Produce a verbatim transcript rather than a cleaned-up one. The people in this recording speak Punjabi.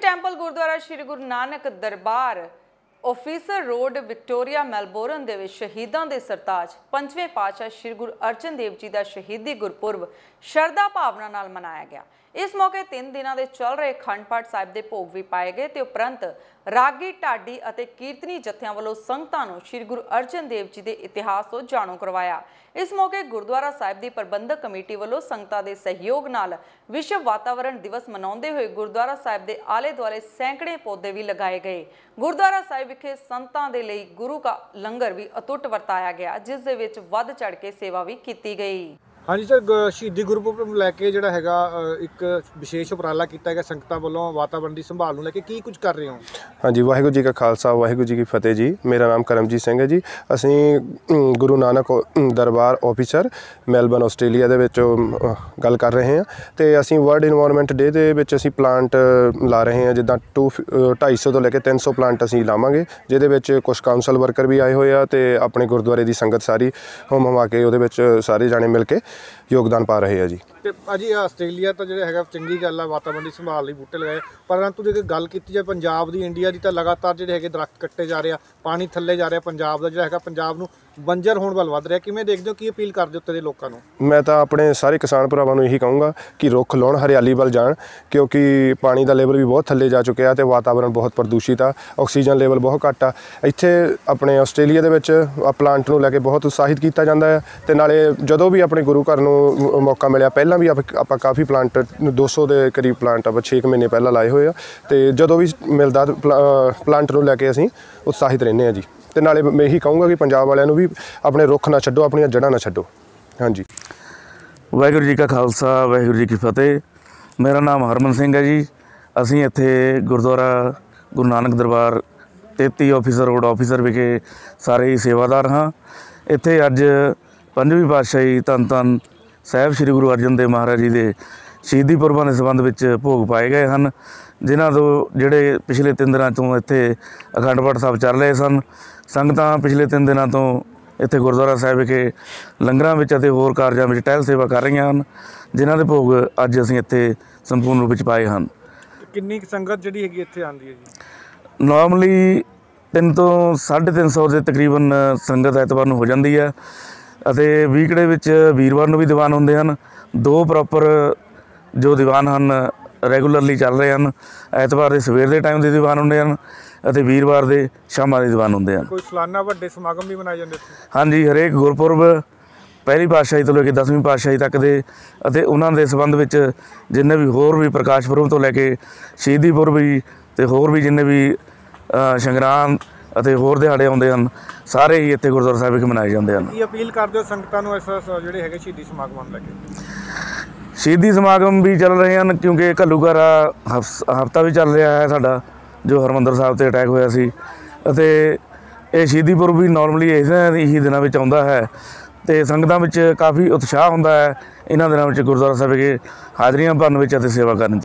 Temple Gurdwara Shri Guru Nanak Darbar Officer road Victoria Melbourne ਦੇ ਵਿੱਚ ਸ਼ਹੀਦਾਂ ਦੇ ਸਰਤਾਜ ਪੰਜਵੇਂ ਪਾਤਸ਼ਾਹ श्री गुरु अर्जन देव जी का शहीदी गुरपुरब ਸ਼ਰਧਾ ਭਾਵਨਾ ਨਾਲ ਮਨਾਇਆ ਗਿਆ। इस मौके तीन दिनों के चल रहे अखंड पाठ साहिब के भोग भी पाए गए तो उपरंत रागी ढाडी और कीर्तनी जत्थियां वालों संगतां नूं श्री गुरु अर्जन देव जी के इतिहास तो जाणू करवाया। इस मौके गुरुद्वारा साहिब की प्रबंधक कमेटी वालों संगतां के सहयोग नाल विश्व वातावरण दिवस मनाउंदे हुए गुरुद्वारा साहिब के आले दुआले सैकड़े पौधे भी लगाए गए। गुरुद्वारा साहिब विखे संतां दे लई गुरु का लंगर भी अतुट वरताया गया, जिस दे विच वध चढ़ के सेवा भी की गई। हाँ जी सर, शहीदी गुरपुरब लैके जिहड़ा हैगा एक विशेष उपराला किया गया संगतां वालों वातावरण की संभाल लैके की कुछ कर रहे हो? हाँ जी, वाहिगुरू जी का खालसा वाहिगुरू जी की फतेह जी। मेरा नाम करमजीत सिंह है जी। असी Guru Nanak Darbar Officer Melbourne Australia दे विच गल कर रहे हैं तो असी वर्ल्ड इन्वायरमेंट डे दे विच असी प्लांट ला रहे हैं, जिद्दां टू ढाई सौ तो लैके तीन सौ प्लांट असी लावांगे, जिहदे विच कुछ काउंसल वर्कर भी आए हुए आ ते अपने गुरुद्वारे की संगत सारी होम हमा के उहदे विच सारे जाने मिल के योगदान पा रहे हैं जी। ਤੇ ਅਜੀ ਆਸਟ੍ਰੇਲੀਆ ਤਾਂ ਜਿਹੜਾ ਹੈਗਾ ਚੰਗੀ ਗੱਲ ਆ, ਵਾਤਾਵਰਣ ਦੀ ਸੰਭਾਲ ਲਈ ਬੂਟੇ ਲਗਾਏ, ਪਰੰਤੂ ਜੇ ਗੱਲ ਕੀਤੀ ਜਾਏ ਪੰਜਾਬ ਦੀ ਇੰਡੀਆ ਦੀ ਤਾਂ ਲਗਾਤਾਰ ਜਿਹੜੇ ਹੈਗੇ ਦਰਖਤ ਕੱਟੇ ਜਾ ਰਹੇ ਆ, ਪਾਣੀ ਥੱਲੇ ਜਾ ਰਿਹਾ, ਪੰਜਾਬ ਦਾ ਜਿਹੜਾ ਹੈਗਾ ਪੰਜਾਬ ਨੂੰ ਬੰਜਰ ਹੋਣ ਵੱਲ ਵੱਧ ਰਿਹਾ। ਕਿਵੇਂ ਦੇਖਦੇ ਹੋ, ਕੀ ਅਪੀਲ ਕਰਦੇ ਹੋ ਉੱਤੇ ਦੇ ਲੋਕਾਂ ਨੂੰ? ਮੈਂ ਤਾਂ ਆਪਣੇ ਸਾਰੇ ਕਿਸਾਨ ਭਰਾਵਾਂ ਨੂੰ ਇਹੀ ਕਹੂੰਗਾ ਕਿ ਰੁੱਖ ਲਾਉਣ, ਹਰਿਆਲੀ ਵੱਲ ਜਾਣ, ਕਿਉਂਕਿ ਪਾਣੀ ਦਾ ਲੈਵਲ ਵੀ ਬਹੁਤ ਥੱਲੇ ਜਾ ਚੁੱਕਿਆ ਤੇ ਵਾਤਾਵਰਣ ਬਹੁਤ ਪ੍ਰਦੂਸ਼ਿਤ ਆ, ਆਕਸੀਜਨ ਲੈਵਲ ਬਹੁਤ ਘੱਟ ਆ। ਇੱਥੇ ਆਪਣੇ ਆਸਟ੍ਰੇਲੀਆ ਦੇ ਵਿੱਚ ਆ ਪਲਾਂਟ ਨੂੰ ਲੈ ਕੇ ਬਹੁਤ ਉਤਸ਼ਾਹਿਤ ਕੀਤਾ ਜਾਂਦਾ ਹੈ ਤੇ ਨਾਲੇ ਜਦੋਂ ਵੀ ਆਪਣੇ ਗੁਰੂ ਘਰ ਨੂੰ ਮੌਕਾ ਮਿਲਿਆ, ਪਹਿਲਾਂ ਵੀ ਆਪਾਂ ਕਾਫੀ ਪਲਾਂਟ ਦੋ ਸੌ ਦੇ ਕਰੀਬ ਪਲਾਂਟ ਆਪਾਂ ਛੇ ਮਹੀਨੇ ਪਹਿਲਾਂ ਲਾਏ ਹੋਏ ਆ ਤੇ ਜਦੋਂ ਵੀ ਮਿਲਦਾ ਪਲਾਂਟ ਨੂੰ ਲੈ ਕੇ ਅਸੀਂ ਉਤਸ਼ਾਹਿਤ ਰਹਿੰਦੇ ਹਾਂ ਜੀ। ਤੇ ਨਾਲੇ ਮੈਂ ਇਹੀ ਕਹੂੰਗਾ ਕਿ ਪੰਜਾਬ ਵਾਲਿਆਂ ਨੂੰ ਵੀ ਆਪਣੇ ਰੁੱਖ ਨਾ ਛੱਡੋ, ਆਪਣੀਆਂ ਜੜ੍ਹਾਂ ਨਾ ਛੱਡੋ। ਹਾਂਜੀ, ਵਾਹਿਗੁਰੂ ਜੀ ਕਾ ਖਾਲਸਾ ਵਾਹਿਗੁਰੂ ਜੀ ਕੀ ਫਤਿਹ। ਮੇਰਾ ਨਾਮ ਹਰਮਨ ਸਿੰਘ ਹੈ ਜੀ। ਅਸੀਂ ਇੱਥੇ ਗੁਰਦੁਆਰਾ ਗੁਰੂ ਨਾਨਕ ਦਰਬਾਰ ਤੇਤੀ ਆਫਿਸਰ ਰੋਡ ਆਫਿਸਰ ਵਿਖੇ ਸਾਰੇ ਹੀ ਸੇਵਾਦਾਰ ਹਾਂ। ਇੱਥੇ ਅੱਜ ਪੰਜਵੀਂ ਪਾਤਸ਼ਾਹੀ ਧੰਨ ਧੰਨ ਸਾਹਿਬ ਸ਼੍ਰੀ ਗੁਰੂ ਅਰਜਨ ਦੇਵ ਮਹਾਰਾਜ ਜੀ ਦੇ ਸ਼ਹੀਦੀ ਪੁਰਬਾਂ ਦੇ ਸੰਬੰਧ ਵਿੱਚ ਭੋਗ ਪਾਏ ਗਏ ਹਨ, ਜਿਨ੍ਹਾਂ ਤੋਂ ਜਿਹੜੇ ਪਿਛਲੇ ਤਿੰਨ ਦਿਨਾਂ ਤੋਂ ਇੱਥੇ ਅਖੰਡ ਪਾਠ ਸਾਹਿਬ ਚੱਲ ਰਹੇ ਸਨ। ਸੰਗਤਾਂ ਪਿਛਲੇ ਤਿੰਨ ਦਿਨਾਂ ਤੋਂ ਇੱਥੇ ਗੁਰਦੁਆਰਾ ਸਾਹਿਬ ਵਿਖੇ ਲੰਗਰਾਂ ਵਿੱਚ ਅਤੇ ਹੋਰ ਕਾਰਜਾਂ ਵਿੱਚ ਟਹਿਲ ਸੇਵਾ ਕਰ ਰਹੀਆਂ ਹਨ, ਜਿਨ੍ਹਾਂ ਦੇ ਭੋਗ ਅੱਜ ਅਸੀਂ ਇੱਥੇ ਸੰਪੂਰਨ ਰੂਪ ਵਿੱਚ ਪਾਏ ਹਨ। ਕਿੰਨੀ ਸੰਗਤ ਜਿਹੜੀ ਹੈਗੀ ਇੱਥੇ ਆਉਂਦੀ ਹੈ ਜੀ? ਨੋਰਮਲੀ ਤਿੰਨ ਤੋਂ ਸਾਢੇ ਤਿੰਨ ਸੌ ਦੇ ਤਕਰੀਬਨ ਸੰਗਤ ਐਤਵਾਰ ਨੂੰ ਹੋ ਜਾਂਦੀ ਹੈ ਅਤੇ ਵੀਕਡੇ ਵਿੱਚ ਵੀਰਵਾਰ ਨੂੰ ਵੀ ਦੀਵਾਨ ਹੁੰਦੇ ਹਨ। ਦੋ ਪ੍ਰੋਪਰ ਜੋ ਦੀਵਾਨ ਹਨ ਰੈਗੂਲਰਲੀ ਚੱਲ ਰਹੇ ਹਨ। ਐਤਵਾਰ ਦੇ ਸਵੇਰ ਦੇ ਟਾਈਮ ਦੇ ਦੀਵਾਨ ਹੁੰਦੇ ਹਨ ਅਤੇ ਵੀਰਵਾਰ ਦੇ ਸ਼ਾਮਾਂ ਦੇ ਦੀਵਾਨ ਹੁੰਦੇ ਹਨ। ਕੋਈ ਸਾਲਾਨਾ ਵੱਡੇ ਸਮਾਗਮ ਵੀ ਮਨਾਏ ਜਾਂਦੇ? ਹਾਂਜੀ, ਹਰੇਕ ਗੁਰਪੁਰਬ ਪਹਿਲੀ ਪਾਤਸ਼ਾਹੀ ਤੋਂ ਲੈ ਕੇ ਦਸਵੀਂ ਪਾਤਸ਼ਾਹੀ ਤੱਕ ਦੇ ਅਤੇ ਉਹਨਾਂ ਦੇ ਸੰਬੰਧ ਵਿੱਚ ਜਿੰਨੇ ਵੀ ਹੋਰ ਵੀ ਪ੍ਰਕਾਸ਼ ਪੁਰਬ ਤੋਂ ਲੈ ਕੇ ਸ਼ਹੀਦੀ ਪੁਰਬ ਵੀ ਅਤੇ ਹੋਰ ਵੀ ਜਿੰਨੇ ਵੀ ਸੰਗਰਾਂਦ ਅਤੇ ਹੋਰ ਦਿਹਾੜੇ ਆਉਂਦੇ ਹਨ, ਸਾਰੇ ਹੀ ਇੱਥੇ ਗੁਰਦੁਆਰਾ ਸਾਹਿਬ ਵਿਖੇ ਮਨਾਏ ਜਾਂਦੇ ਹਨ। ਕੀ ਅਪੀਲ ਕਰਦੇ ਹੋ ਸੰਗਤਾਂ ਨੂੰ ਇਸ ਜਿਹੜੇ ਹੈਗੇ ਸ਼ਹੀਦੀ ਸਮਾਗਮਾਂ ਨੂੰ ਲੈ ਕੇ? ਸ਼ਹੀਦੀ ਸਮਾਗਮ ਵੀ ਚੱਲ ਰਹੇ ਹਨ, ਕਿਉਂਕਿ ਘੱਲੂਘਾਰਾ ਹਫਤਾ ਵੀ ਚੱਲ ਰਿਹਾ ਹੈ ਸਾਡਾ, ਜੋ ਹਰਿਮੰਦਰ ਸਾਹਿਬ 'ਤੇ ਅਟੈਕ ਹੋਇਆ ਸੀ, ਅਤੇ ਇਹ ਸ਼ਹੀਦੀ ਪੁਰਬ ਵੀ ਨੋਰਮਲੀ ਇਹਨਾਂ ਹੀ ਦਿਨਾਂ ਵਿੱਚ ਆਉਂਦਾ ਹੈ ਅਤੇ ਸੰਗਤਾਂ ਵਿੱਚ ਕਾਫੀ ਉਤਸ਼ਾਹ ਹੁੰਦਾ ਹੈ ਇਹਨਾਂ ਦਿਨਾਂ ਵਿੱਚ ਗੁਰਦੁਆਰਾ ਸਾਹਿਬ ਵਿਖੇ ਹਾਜ਼ਰੀਆਂ ਭਰਨ ਵਿੱਚ ਅਤੇ ਸੇਵਾ ਕਰਨ 'ਚ।